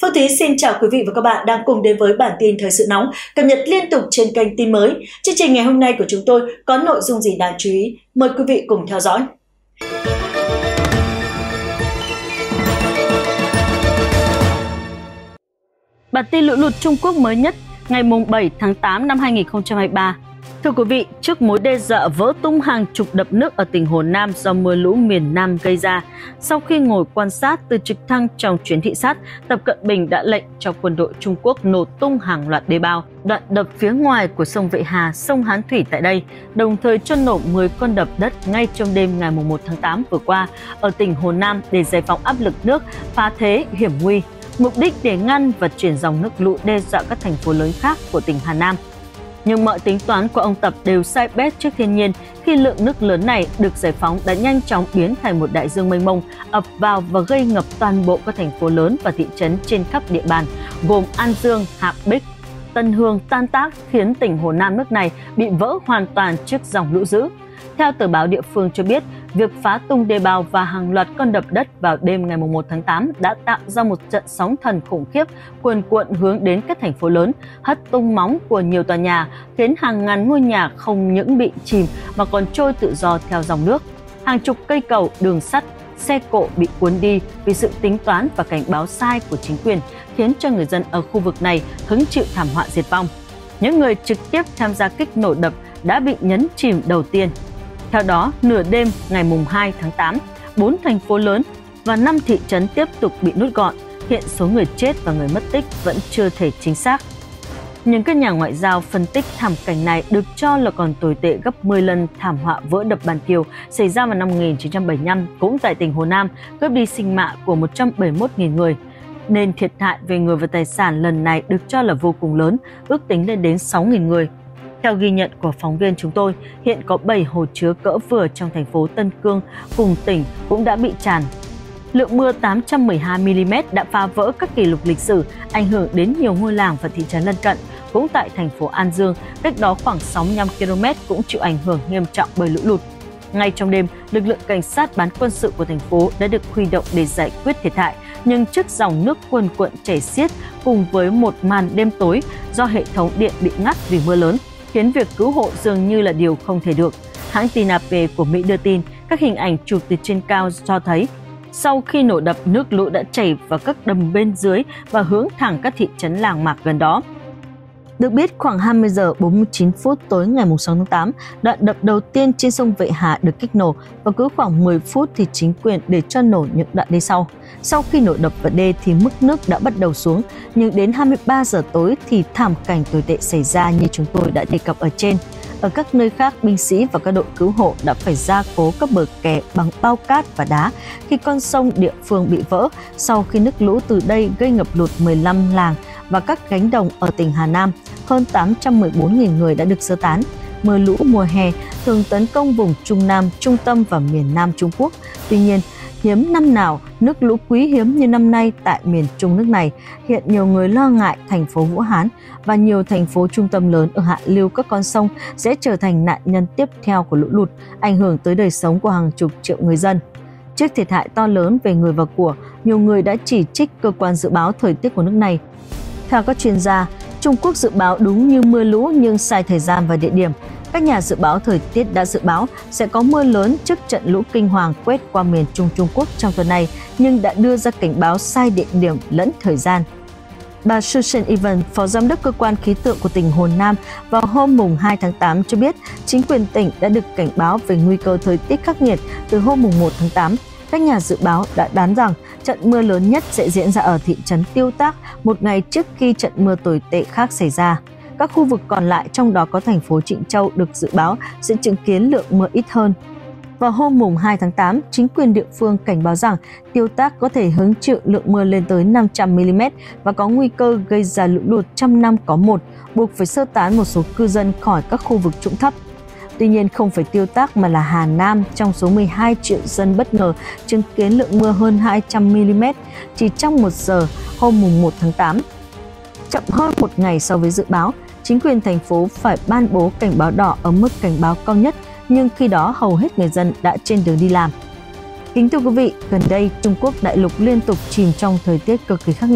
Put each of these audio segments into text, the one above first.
Phương Thúy xin chào quý vị và các bạn đang cùng đến với bản tin thời sự nóng cập nhật liên tục trên kênh tin mới. Chương trình ngày hôm nay của chúng tôi có nội dung gì đáng chú ý? Mời quý vị cùng theo dõi. Bản tin lũ lụt Trung Quốc mới nhất ngày 7 tháng 8 năm 2023. Thưa quý vị, trước mối đe dọa vỡ tung hàng chục đập nước ở tỉnh Hồ Nam do mưa lũ miền Nam gây ra, sau khi ngồi quan sát từ trực thăng trong chuyến thị sát, Tập Cận Bình đã lệnh cho quân đội Trung Quốc nổ tung hàng loạt đê bao, đoạn đập phía ngoài của sông Vệ Hà, sông Hán Thủy tại đây, đồng thời cho nổ 10 con đập đất ngay trong đêm ngày 1 tháng 8 vừa qua ở tỉnh Hồ Nam để giải phóng áp lực nước, phá thế hiểm nguy, mục đích để ngăn và chuyển dòng nước lũ đe dọa các thành phố lớn khác của tỉnh Hà Nam. Nhưng mọi tính toán của ông Tập đều sai bét trước thiên nhiên khi lượng nước lớn này được giải phóng đã nhanh chóng biến thành một đại dương mênh mông, ập vào và gây ngập toàn bộ các thành phố lớn và thị trấn trên khắp địa bàn, gồm An Dương, Hạp Bích, Tân Hương tan tác, khiến tỉnh Hồ Nam nước này bị vỡ hoàn toàn trước dòng lũ dữ. Theo tờ báo địa phương cho biết, việc phá tung đê bao và hàng loạt con đập đất vào đêm ngày 1 tháng 8 đã tạo ra một trận sóng thần khủng khiếp cuồn cuộn hướng đến các thành phố lớn, hất tung móng của nhiều tòa nhà, khiến hàng ngàn ngôi nhà không những bị chìm mà còn trôi tự do theo dòng nước. Hàng chục cây cầu, đường sắt, xe cộ bị cuốn đi vì sự tính toán và cảnh báo sai của chính quyền, khiến cho người dân ở khu vực này hứng chịu thảm họa diệt vong. Những người trực tiếp tham gia kích nổ đập đã bị nhấn chìm đầu tiên. Theo đó, nửa đêm ngày 2 tháng 8, 4 thành phố lớn và 5 thị trấn tiếp tục bị nuốt gọn. Hiện số người chết và người mất tích vẫn chưa thể chính xác. Nhưng các nhà ngoại giao phân tích thảm cảnh này được cho là còn tồi tệ gấp 10 lần thảm họa vỡ đập Bàn Kiều xảy ra vào năm 1975, cũng tại tỉnh Hồ Nam, cướp đi sinh mạng của 171.000 người. Nên thiệt hại về người và tài sản lần này được cho là vô cùng lớn, ước tính lên đến 6.000 người. Theo ghi nhận của phóng viên chúng tôi, hiện có 7 hồ chứa cỡ vừa trong thành phố Tân Cương cùng tỉnh cũng đã bị tràn. Lượng mưa 812mm đã phá vỡ các kỷ lục lịch sử, ảnh hưởng đến nhiều ngôi làng và thị trấn lân cận. Cũng tại thành phố An Dương, cách đó khoảng 65 km cũng chịu ảnh hưởng nghiêm trọng bởi lũ lụt. Ngay trong đêm, lực lượng cảnh sát bán quân sự của thành phố đã được huy động để giải quyết thiệt hại, nhưng trước dòng nước cuồn cuộn chảy xiết cùng với một màn đêm tối do hệ thống điện bị ngắt vì mưa lớn, khiến việc cứu hộ dường như là điều không thể được. Hãng tin AP của Mỹ đưa tin, các hình ảnh chụp từ trên cao cho thấy sau khi nổ đập, nước lũ đã chảy vào các đầm bên dưới và hướng thẳng các thị trấn làng mạc gần đó. Được biết, khoảng 20 giờ 49 phút tối ngày 6 tháng 8, đoạn đập đầu tiên trên sông Vệ Hà được kích nổ và cứ khoảng 10 phút thì chính quyền để cho nổ những đoạn đê sau. Sau khi nổ đập vào đê thì mức nước đã bắt đầu xuống, nhưng đến 23 giờ tối thì thảm cảnh tồi tệ xảy ra như chúng tôi đã đề cập ở trên. Ở các nơi khác, binh sĩ và các đội cứu hộ đã phải gia cố các bờ kè bằng bao cát và đá khi con sông địa phương bị vỡ sau khi nước lũ từ đây gây ngập lụt 15 làng và các cánh đồng ở tỉnh Hà Nam. Hơn 814.000 người đã được sơ tán. Mưa lũ mùa hè thường tấn công vùng Trung Nam, Trung tâm và miền Nam Trung Quốc. Tuy nhiên, hiếm năm nào nước lũ quý hiếm như năm nay tại miền Trung nước này. Hiện nhiều người lo ngại thành phố Vũ Hán và nhiều thành phố trung tâm lớn ở hạ lưu các con sông sẽ trở thành nạn nhân tiếp theo của lũ lụt, ảnh hưởng tới đời sống của hàng chục triệu người dân. Trước thiệt hại to lớn về người và của, nhiều người đã chỉ trích cơ quan dự báo thời tiết của nước này. Theo các chuyên gia, Trung Quốc dự báo đúng như mưa lũ nhưng sai thời gian và địa điểm. Các nhà dự báo thời tiết đã dự báo sẽ có mưa lớn trước trận lũ kinh hoàng quét qua miền Trung Trung Quốc trong tuần này, nhưng đã đưa ra cảnh báo sai địa điểm lẫn thời gian. Bà Susan Evans, Phó Giám đốc Cơ quan Khí tượng của tỉnh Hồ Nam, vào hôm 2 tháng 8 cho biết chính quyền tỉnh đã được cảnh báo về nguy cơ thời tiết khắc nghiệt từ hôm 1 tháng 8. Các nhà dự báo đã đoán rằng trận mưa lớn nhất sẽ diễn ra ở thị trấn Tiêu Tác một ngày trước khi trận mưa tồi tệ khác xảy ra. Các khu vực còn lại, trong đó có thành phố Trịnh Châu, được dự báo sẽ chứng kiến lượng mưa ít hơn. Vào hôm 2 tháng 8, chính quyền địa phương cảnh báo rằng Tiêu Tác có thể hứng chịu lượng mưa lên tới 500mm và có nguy cơ gây ra lũ lụt trăm năm có một, buộc phải sơ tán một số cư dân khỏi các khu vực trũng thấp. Tuy nhiên, không phải Tiêu Tác mà là Hà Nam trong số 12 triệu dân bất ngờ chứng kiến lượng mưa hơn 200mm chỉ trong 1 giờ hôm 1 tháng 8. Chậm hơn một ngày so với dự báo, chính quyền thành phố phải ban bố cảnh báo đỏ ở mức cảnh báo cao nhất, nhưng khi đó hầu hết người dân đã trên đường đi làm. Kính thưa quý vị, gần đây Trung Quốc đại lục liên tục chìm trong thời tiết cực kỳ khắc nghiệt.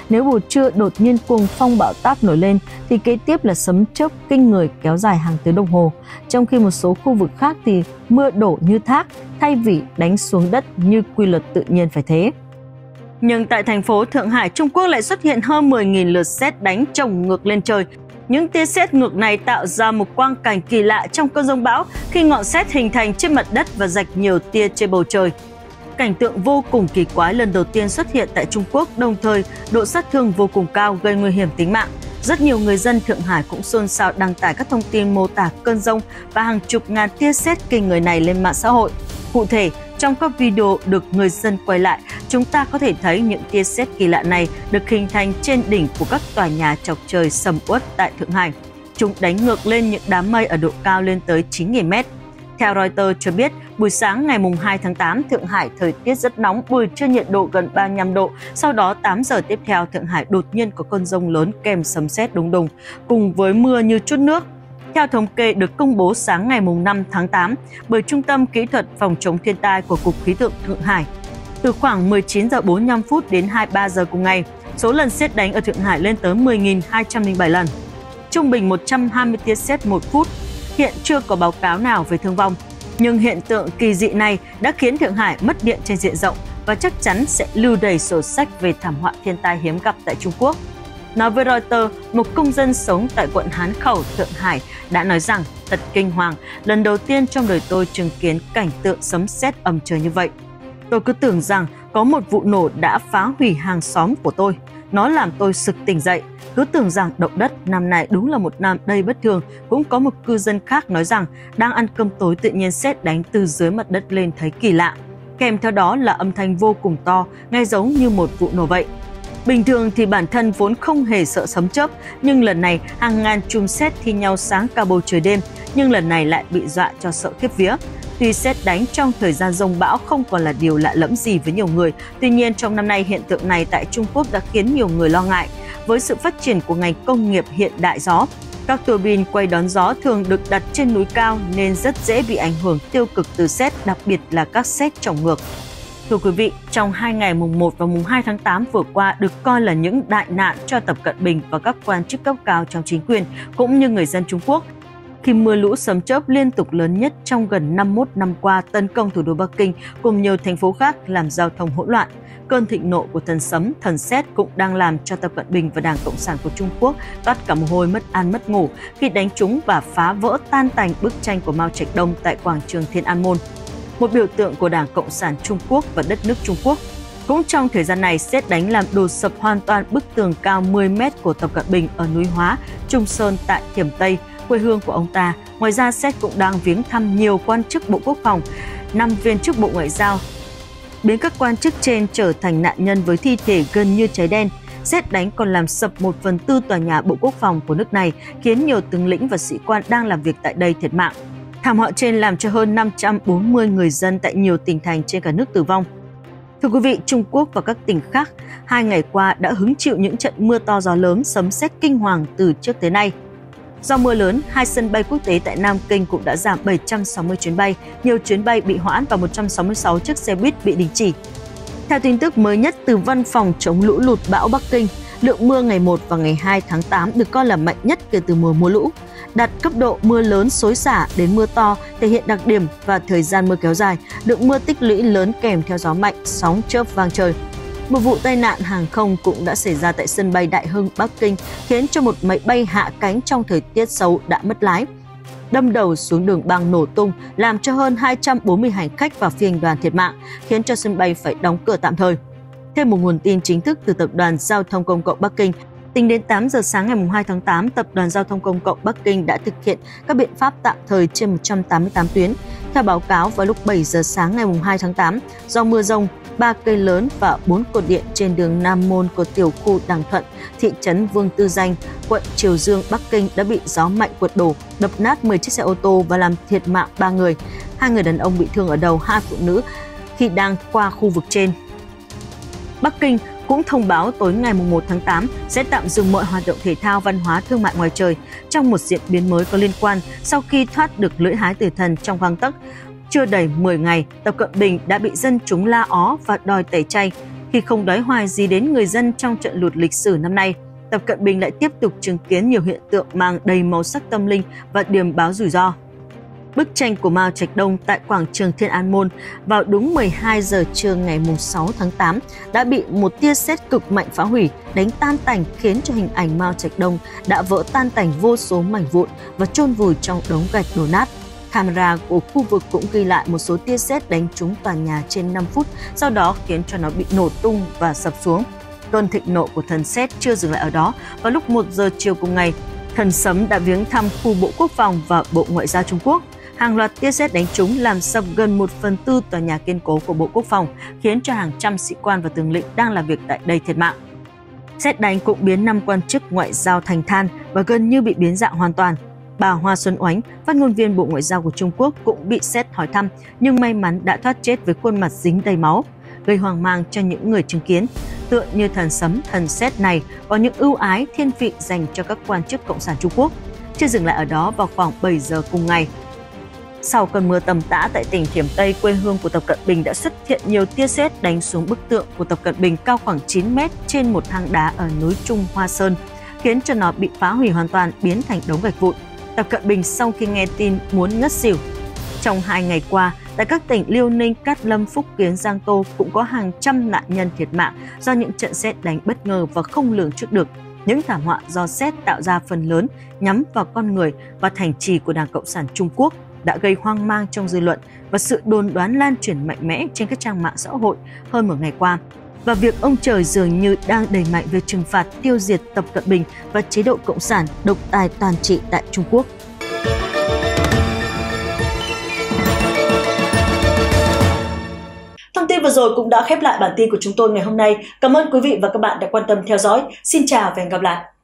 Nếu buổi trưa đột nhiên cuồng phong bão táp nổi lên thì kế tiếp là sấm chớp kinh người kéo dài hàng tiếng đồng hồ. Trong khi một số khu vực khác thì mưa đổ như thác thay vì đánh xuống đất như quy luật tự nhiên phải thế. Nhưng tại thành phố Thượng Hải, Trung Quốc lại xuất hiện hơn 10.000 lượt sét đánh chồng ngược lên trời. Những tia sét ngược này tạo ra một quang cảnh kỳ lạ trong cơn giông bão khi ngọn sét hình thành trên mặt đất và rạch nhiều tia trên bầu trời. Cảnh tượng vô cùng kỳ quái lần đầu tiên xuất hiện tại Trung Quốc, đồng thời độ sát thương vô cùng cao gây nguy hiểm tính mạng. Rất nhiều người dân Thượng Hải cũng xôn xao đăng tải các thông tin mô tả cơn giông và hàng chục ngàn tia sét kinh người này lên mạng xã hội. Cụ thể, trong các video được người dân quay lại, chúng ta có thể thấy những tia sét kỳ lạ này được hình thành trên đỉnh của các tòa nhà chọc trời sầm uất tại Thượng Hải. Chúng đánh ngược lên những đám mây ở độ cao lên tới 9.000 mét. Theo Reuters cho biết, buổi sáng ngày 2 tháng 8, Thượng Hải thời tiết rất nóng, buổi trưa nhiệt độ gần 35 độ. Sau đó 8 giờ tiếp theo, Thượng Hải đột nhiên có cơn giông lớn kèm sấm sét đùng đùng, cùng với mưa như trút nước. Theo thống kê được công bố sáng ngày 5 tháng 8 bởi Trung tâm Kỹ thuật Phòng chống thiên tai của Cục Khí tượng Thượng Hải, từ khoảng 19 giờ 45 phút đến 23 giờ cùng ngày, số lần sét đánh ở Thượng Hải lên tới 10.207 lần, trung bình 120 tia sét một phút. Hiện chưa có báo cáo nào về thương vong, nhưng hiện tượng kỳ dị này đã khiến Thượng Hải mất điện trên diện rộng và chắc chắn sẽ lưu đầy sổ sách về thảm họa thiên tai hiếm gặp tại Trung Quốc. Nói với Reuters, một công dân sống tại quận Hán Khẩu, Thượng Hải đã nói rằng thật kinh hoàng, lần đầu tiên trong đời tôi chứng kiến cảnh tượng sấm sét ầm trời như vậy. Tôi cứ tưởng rằng có một vụ nổ đã phá hủy hàng xóm của tôi. Nó làm tôi sực tỉnh dậy, cứ tưởng rằng động đất năm nay đúng là một năm đầy bất thường. Cũng có một cư dân khác nói rằng đang ăn cơm tối tự nhiên sét đánh từ dưới mặt đất lên thấy kỳ lạ. Kèm theo đó là âm thanh vô cùng to, nghe giống như một vụ nổ vậy. Bình thường thì bản thân vốn không hề sợ sấm chớp, nhưng lần này hàng ngàn chùm sét thi nhau sáng cả bầu trời đêm, nhưng lần này lại bị dọa cho sợ khiếp vía. Tuy sét đánh trong thời gian giông bão không còn là điều lạ lẫm gì với nhiều người, tuy nhiên trong năm nay hiện tượng này tại Trung Quốc đã khiến nhiều người lo ngại. Với sự phát triển của ngành công nghiệp hiện đại gió, các tua bin quay đón gió thường được đặt trên núi cao nên rất dễ bị ảnh hưởng tiêu cực từ sét, đặc biệt là các sét chồng ngược. Thưa quý vị, trong 2 ngày mùng 1 và mùng 2 tháng 8 vừa qua được coi là những đại nạn cho Tập Cận Bình và các quan chức cấp cao trong chính quyền cũng như người dân Trung Quốc, khi mưa lũ sấm chớp liên tục lớn nhất trong gần 51 năm qua tấn công thủ đô Bắc Kinh cùng nhiều thành phố khác làm giao thông hỗn loạn. Cơn thịnh nộ của thần sấm, thần sét cũng đang làm cho Tập Cận Bình và Đảng Cộng sản của Trung Quốc toát cả mồ hôi, mất ăn mất ngủ khi đánh trúng và phá vỡ tan tành bức tranh của Mao Trạch Đông tại quảng trường Thiên An Môn, một biểu tượng của Đảng Cộng sản Trung Quốc và đất nước Trung Quốc. Cũng trong thời gian này, sét đánh làm đổ sập hoàn toàn bức tường cao 10 mét của Tập Cận Bình ở núi Hóa, Trung Sơn tại Thiểm Tây, quê hương của ông ta. Ngoài ra, sét cũng đang viếng thăm nhiều quan chức Bộ Quốc phòng, 5 viên chức Bộ Ngoại giao, biến các quan chức trên trở thành nạn nhân với thi thể gần như cháy đen. Sét đánh còn làm sập 1/4 tòa nhà Bộ Quốc phòng của nước này, khiến nhiều tướng lĩnh và sĩ quan đang làm việc tại đây thiệt mạng. Thảm họa trên làm cho hơn 540 người dân tại nhiều tỉnh thành trên cả nước tử vong. Thưa quý vị, Trung Quốc và các tỉnh khác 2 ngày qua đã hứng chịu những trận mưa to gió lớn, sấm sét kinh hoàng từ trước tới nay. Do mưa lớn, 2 sân bay quốc tế tại Nam Kinh cũng đã giảm 760 chuyến bay, nhiều chuyến bay bị hoãn và 166 chiếc xe buýt bị đình chỉ. Theo tin tức mới nhất từ Văn phòng chống lũ lụt bão Bắc Kinh, lượng mưa ngày 1 và ngày 2 tháng 8 được coi là mạnh nhất kể từ mùa lũ, đạt cấp độ mưa lớn xối xả đến mưa to, thể hiện đặc điểm và thời gian mưa kéo dài, lượng mưa tích lũy lớn kèm theo gió mạnh, sóng chớp vang trời. Một vụ tai nạn hàng không cũng đã xảy ra tại sân bay Đại Hưng, Bắc Kinh, khiến cho một máy bay hạ cánh trong thời tiết xấu đã mất lái, đâm đầu xuống đường băng nổ tung, làm cho hơn 240 hành khách và phi hành đoàn thiệt mạng, khiến cho sân bay phải đóng cửa tạm thời. Thêm một nguồn tin chính thức từ Tập đoàn Giao thông Công cộng Bắc Kinh, tính đến 8 giờ sáng ngày 2 tháng 8, Tập đoàn Giao thông Công cộng Bắc Kinh đã thực hiện các biện pháp tạm thời trên 188 tuyến. Theo báo cáo, vào lúc 7 giờ sáng ngày 2 tháng 8, do mưa rông, 3 cây lớn và 4 cột điện trên đường Nam Môn của tiểu khu Đằng Thuận, thị trấn Vương Tư Danh, quận Triều Dương, Bắc Kinh đã bị gió mạnh quật đổ, đập nát 10 chiếc xe ô tô và làm thiệt mạng 3 người. 2 người đàn ông bị thương ở đầu, 2 phụ nữ khi đang qua khu vực trên. Bắc Kinh cũng thông báo tối ngày 1 tháng 8 sẽ tạm dừng mọi hoạt động thể thao, văn hóa, thương mại ngoài trời trong một diễn biến mới có liên quan sau khi thoát được lưỡi hái tử thần trong gang tấc. Chưa đầy 10 ngày, Tập Cận Bình đã bị dân chúng la ó và đòi tẩy chay. Khi không đói hoài gì đến người dân trong trận lụt lịch sử năm nay, Tập Cận Bình lại tiếp tục chứng kiến nhiều hiện tượng mang đầy màu sắc tâm linh và điềm báo rủi ro. Bức tranh của Mao Trạch Đông tại quảng trường Thiên An Môn vào đúng 12 giờ trưa ngày 6 tháng 8 đã bị một tia sét cực mạnh phá hủy, đánh tan tành, khiến cho hình ảnh Mao Trạch Đông đã vỡ tan tành vô số mảnh vụn và chôn vùi trong đống gạch đổ nát. Camera của khu vực cũng ghi lại một số tia sét đánh trúng tòa nhà trên 5 phút, sau đó khiến cho nó bị nổ tung và sập xuống. Cơn thịnh nộ của thần sét chưa dừng lại ở đó. Vào lúc 1 giờ chiều cùng ngày, thần sấm đã viếng thăm khu Bộ Quốc phòng và Bộ Ngoại giao Trung Quốc. Hàng loạt tia sét đánh trúng làm sập gần 1/4 tòa nhà kiên cố của Bộ Quốc phòng, khiến cho hàng trăm sĩ quan và tướng lĩnh đang làm việc tại đây thiệt mạng. Sét đánh cũng biến 5 quan chức ngoại giao thành than và gần như bị biến dạng hoàn toàn. Bà Hoa Xuân Oánh, phát ngôn viên Bộ Ngoại giao của Trung Quốc, cũng bị sét hỏi thăm nhưng may mắn đã thoát chết với khuôn mặt dính đầy máu, gây hoang mang cho những người chứng kiến. Tựa như thần sấm, thần sét này có những ưu ái thiên vị dành cho các quan chức Cộng sản Trung Quốc. Chưa dừng lại ở đó, vào khoảng 7 giờ cùng ngày, sau cơn mưa tầm tã tại tỉnh Thiểm Tây, quê hương của Tập Cận Bình, đã xuất hiện nhiều tia sét đánh xuống bức tượng của Tập Cận Bình cao khoảng 9 mét trên một hang đá ở núi Trung Hoa Sơn, khiến cho nó bị phá hủy hoàn toàn, biến thành đống gạch vụn. Tập Cận Bình sau khi nghe tin muốn ngất xỉu. Trong 2 ngày qua, tại các tỉnh Liêu Ninh, Cát Lâm, Phúc Kiến, Giang Tô cũng có hàng trăm nạn nhân thiệt mạng do những trận sét đánh bất ngờ và không lường trước được. Những thảm họa do sét tạo ra phần lớn nhắm vào con người và thành trì của Đảng Cộng sản Trung Quốc đã gây hoang mang trong dư luận và sự đồn đoán lan truyền mạnh mẽ trên các trang mạng xã hội hơn một ngày qua. Và việc ông trời dường như đang đẩy mạnh việc trừng phạt tiêu diệt Tập Cận Bình và chế độ Cộng sản độc tài toàn trị tại Trung Quốc. Thông tin vừa rồi cũng đã khép lại bản tin của chúng tôi ngày hôm nay. Cảm ơn quý vị và các bạn đã quan tâm theo dõi. Xin chào và hẹn gặp lại!